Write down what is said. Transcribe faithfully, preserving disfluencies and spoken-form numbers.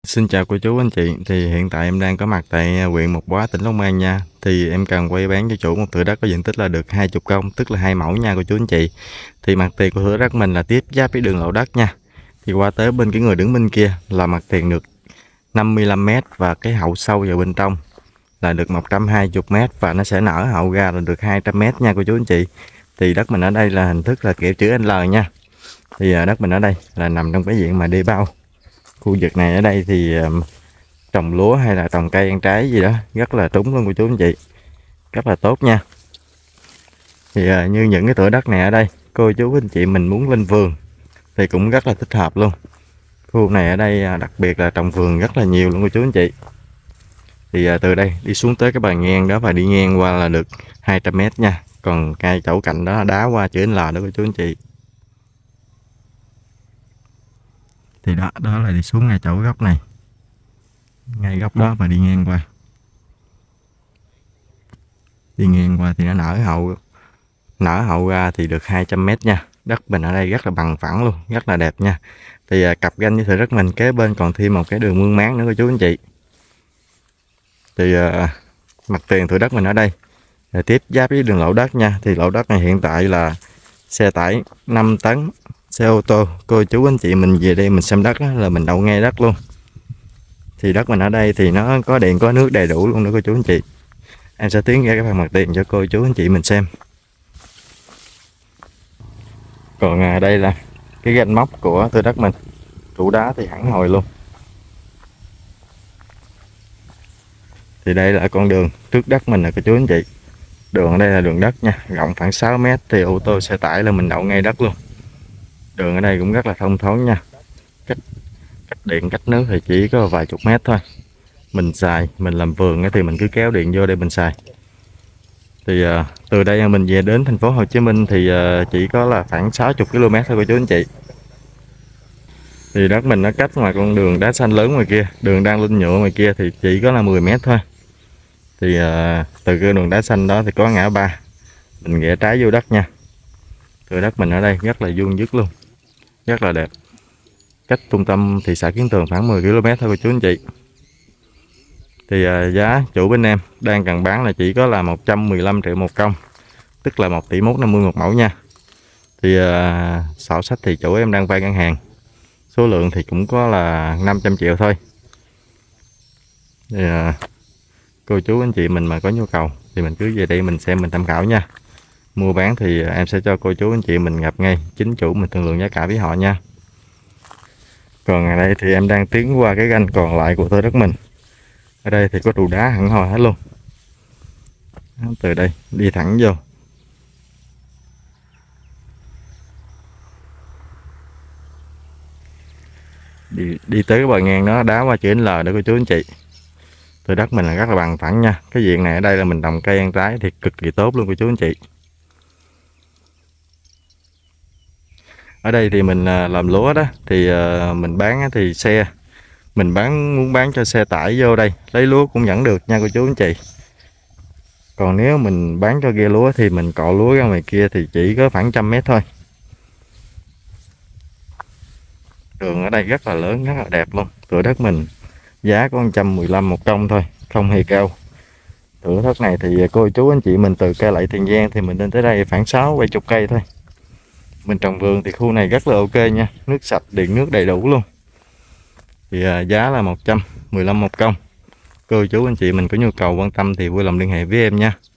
Xin chào cô chú anh chị, thì hiện tại em đang có mặt tại huyện Mộc Hóa, tỉnh Long An nha. Thì em cần quay bán cho chủ một thửa đất có diện tích là được hai mươi công, tức là hai mẫu nha cô chú anh chị. Thì mặt tiền của thửa đất mình là tiếp giáp với đường lộ đất nha. Thì qua tới bên cái người đứng bên kia là mặt tiền được năm mươi lăm mét và cái hậu sâu vào bên trong là được một trăm hai mươi mét và nó sẽ nở hậu ra là được hai trăm mét nha cô chú anh chị. Thì đất mình ở đây là hình thức là kiểu chữ L nha. Thì đất mình ở đây là nằm trong cái diện mà đê bao. Khu vực này ở đây thì trồng lúa hay là trồng cây ăn trái gì đó rất là trúng luôn cô chú anh chị, rất là tốt nha. Thì à, như những cái thửa đất này ở đây cô chú anh chị mình muốn lên vườn thì cũng rất là thích hợp luôn. Khu này ở đây à, đặc biệt là trồng vườn rất là nhiều luôn cô chú anh chị. Thì à, từ đây đi xuống tới cái bờ ngang đó và đi ngang qua là được hai trăm mét nha. Còn ngay chỗ cạnh đó đá qua chữ L đó cô chú anh chị. Thì đó đó là đi xuống ngay chỗ góc này, ngay góc đó mà đi ngang qua đi ngang qua thì nó nở hậu nở hậu ra thì được hai trăm mét nha. Đất mình ở đây rất là bằng phẳng luôn, rất là đẹp nha. Thì à, cặp ranh với thửa đất mình kế bên còn thêm một cái đường mương máng nữa cô chú anh chị. Thì à, mặt tiền thửa đất mình ở đây là tiếp giáp với đường lộ đất nha. Thì lộ đất này hiện tại là xe tải năm tấn, xe ô tô cô chú anh chị mình về đây mình xem đất đó, là mình đậu ngay đất luôn. Thì đất mình ở đây thì nó có điện có nước đầy đủ luôn nữa cô chú anh chị. Em sẽ tiến ra cái phần mặt tiền cho cô chú anh chị mình xem. Còn à, đây là cái ganh móc của thửa đất mình, trụ đá thì hẳn hồi luôn. Thì đây là con đường trước đất mình nè cô chú anh chị. Đường ở đây là đường đất nha, rộng khoảng sáu mét thì ô tô xe tải là mình đậu ngay đất luôn. Đường ở đây cũng rất là thông thoáng nha. Cách, cách điện cách nước thì chỉ có vài chục mét thôi. Mình xài, mình làm vườn thì mình cứ kéo điện vô đây mình xài. Thì uh, từ đây mình về đến thành phố Hồ Chí Minh thì uh, chỉ có là khoảng sáu mươi ki lô mét thôi cô chú anh chị. Thì đất mình nó cách ngoài con đường đá xanh lớn ngoài kia, đường đang lên nhựa ngoài kia thì chỉ có là mười mét thôi. Thì uh, từ cái đường đá xanh đó thì có ngã ba, mình ghé trái vô đất nha. Thửa đất mình ở đây rất là vuông vức luôn, rất là đẹp. Cách trung tâm thị xã Kiến Tường khoảng mười ki lô mét thôi cô chú anh chị. Thì uh, giá chủ bên em đang cần bán là chỉ có là một trăm mười lăm triệu một công, tức là một tỷ một năm mươi một mẫu nha. Thì uh, sổ sách thì chủ em đang vay ngân hàng, số lượng thì cũng có là năm trăm triệu thôi. Thì uh, cô chú anh chị mình mà có nhu cầu thì mình cứ về đây mình xem mình tham khảo nha. Mua bán thì uh, em sẽ cho cô chú anh chị mình gặp ngay chính chủ, mình thương lượng giá cả với họ nha. Còn ở đây thì em đang tiến qua cái ranh còn lại của thửa đất mình. Ở đây thì có trụ đá hẳn hoi hết luôn. Từ đây đi thẳng vô. Đi, đi tới cái bờ ngang đó đá qua chữ L đó cô chú anh chị. Thửa đất mình là rất là bằng phẳng nha. Cái diện này ở đây là mình trồng cây ăn trái thì cực kỳ tốt luôn cô chú anh chị. Ở đây thì mình làm lúa đó thì mình bán thì xe mình bán muốn bán cho xe tải vô đây lấy lúa cũng vẫn được nha cô chú anh chị. Còn nếu mình bán cho ghe lúa thì mình cọ lúa ra ngoài kia thì chỉ có khoảng trăm mét thôi. Đường ở đây rất là lớn, rất là đẹp luôn. Thửa đất mình giá có một trăm mười lăm một công thôi, không hề cao. Thửa đất này thì cô chú anh chị mình từ Cai Lậy Tiền Giang thì mình lên tới đây khoảng sáu bảy chục cây thôi. Mình trồng vườn thì khu này rất là ok nha, nước sạch, điện nước đầy đủ luôn. Thì à, giá là một trăm mười lăm một công. Cô chú anh chị mình có nhu cầu quan tâm thì vui lòng liên hệ với em nha.